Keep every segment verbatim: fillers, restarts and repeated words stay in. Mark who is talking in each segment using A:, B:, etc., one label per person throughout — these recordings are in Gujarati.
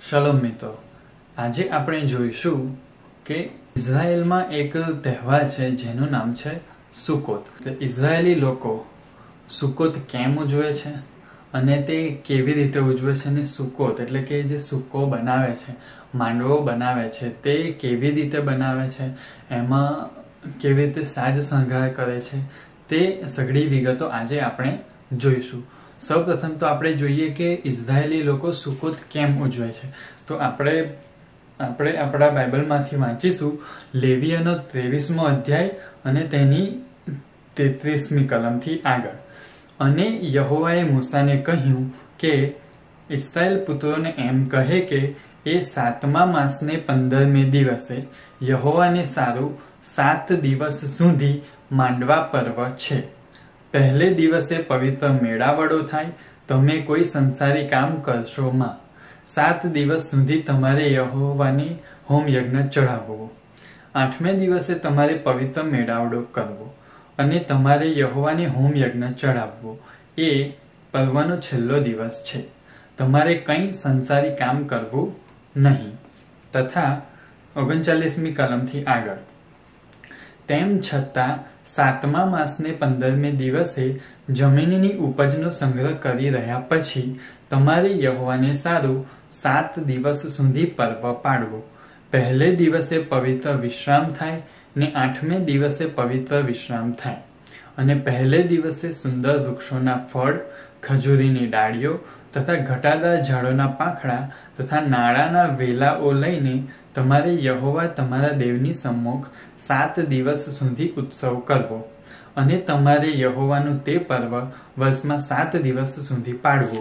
A: શલોમ મિત્રો, આજે આપણે જોઈશું કે ઇઝરાયલમાં એક તહેવાર છે જેનું નામ છે સુકોત। ઇઝરાયેલી લોકો સુકોત કેમ ઉજવે છે અને તે કેવી રીતે ઉજવે છે અને સુકોત એટલે કે જે સુકો બનાવે છે, માંડવો બનાવે છે, તે કેવી રીતે બનાવે છે, એમાં કેવી રીતે સાજ શણગાર કરે છે, તે સઘળી વિગતો આજે આપણે જોઈશું। સૌપ્રથમ તો આપણે જોઈએ કે ઇઝરાયેલી લોકો સુકોત કેમ ઉજવે છે। તો આપણે આપણે આપણા બાઇબલમાંથી વાંચીશું લેવીયનો ત્રેવીસમો અધ્યાય અને તેની તેત્રીસમી કલમથી આગળ। અને યહોવાએ મૂસાને કહ્યું કે ઇસ્રાયેલ પુત્રોને એમ કહે કે એ સાતમા માસને પંદરમે દિવસે યહોવાને સારું સાત દિવસ સુધી માંડવા પર્વ છે। પહેલે દિવસે પવિત્ર મેળાવડો થાય, તમે કોઈ સંસારી કામ કરશો માં। સાત દિવસ સુધી તમારે યહોવાને હોમ યજ્ઞ ચઢાવવો। આઠમે દિવસે તમારે પવિત્ર મેળાવડો કરવો અને તમારે યહોવાને હોમ યજ્ઞ ચઢાવવો। એ પર્વનો છેલ્લો દિવસ છે। તમારે કંઈ સંસારી કામ કરવું નહીં। તથા ઓગણચાલીસમી કલમથી આગળ, તેમ છતાં સાતમા માસને પંદરમે દિવસે જમીનની ઉપજનો સંગ્રહ કરી રહ્યા પછી તમારે યહોવાને સારું સાત દિવસ સુધી પર્વ પાડવો। પહેલે દિવસે પવિત્ર વિશ્રામ થાય ને આઠમે દિવસે પવિત્ર વિશ્રામ થાય। અને પહેલે દિવસે સુંદર વૃક્ષોના ફળ, ખજૂરીની ડાળીઓ તથા ઘટાદાર ઝાડોના પાંખડા તથા નાળાના વેલાઓ લઈને તમારે યહોવા તમારા દેવની સમ્મુખ સાત દિવસ સુધી ઉત્સવ કરવો અને તમારે યહોવાનું તે પર્વ વર્ષમાં સાત દિવસ સુધી પાડવું।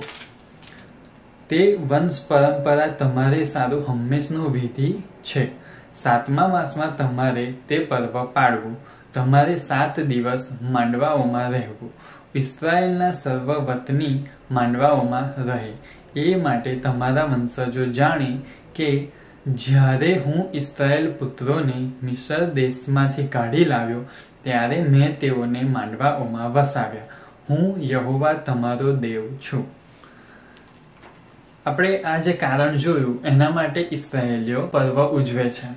A: તે વંશ પરંપરા તમારે સારું હંમેશનું વિધિ છે। સાતમા માસમાં તમારે તે પર્વ પાડવું। તમારે સાત દિવસ માંડવાઓમાં રહેવું। ઇસ્રાયેલના સર્વ વતની માંડવાઓમાં રહે, એ માટે તમારા વંશજો જાણે કે જ્યારે હું ઇસ્રાયેલ પુત્રોને મિસ્ર દેશમાંથી કાઢી લાવ્યો ત્યારે મેં તેઓને માંડવાઓમાં વસાવ્યા। હું યહોવા તમારો દેવ છું। આપણે આ જે કારણ જોયું એના માટે ઇસ્રાયેલીઓ પર્વ ઉજવે છે।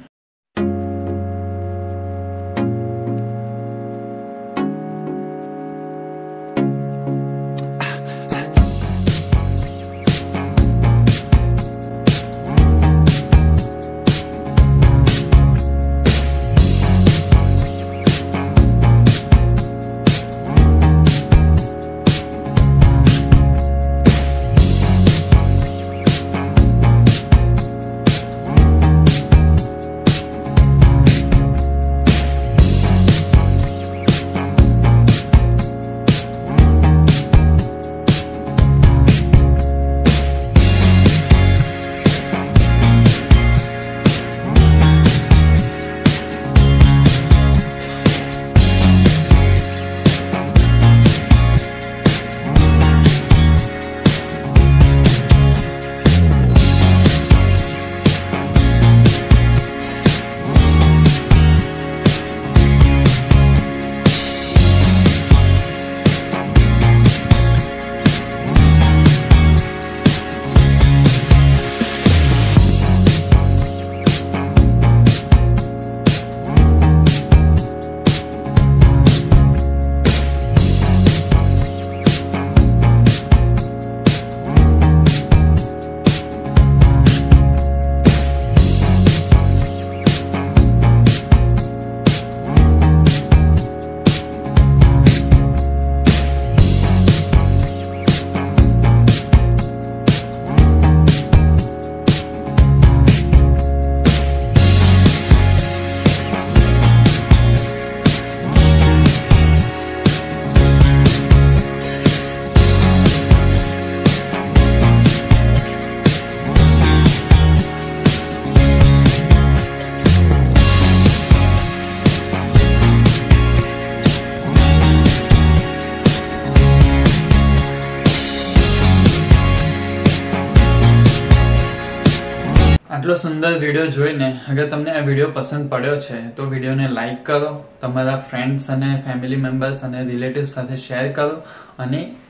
A: આટલો સુંદર વિડીયો જોઈને અગર તમને આ વિડીયો પસંદ પડ્યો છે તો વિડીયોને લાઈક કરો, તમારા ફ્રેન્ડ્સ અને ફેમિલી મેમ્બર્સ અને રિલેટિવ્સ સાથે શેર કરો અને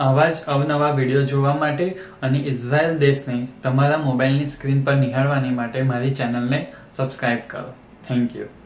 A: આવા જ અવનવા વિડીયો જોવા માટે અને ઇઝરાયલ દેશને તમારા મોબાઈલની સ્ક્રીન પર નિહાળવાની માટે મારી ચેનલને સબસ્ક્રાઇબ કરો. Thank you.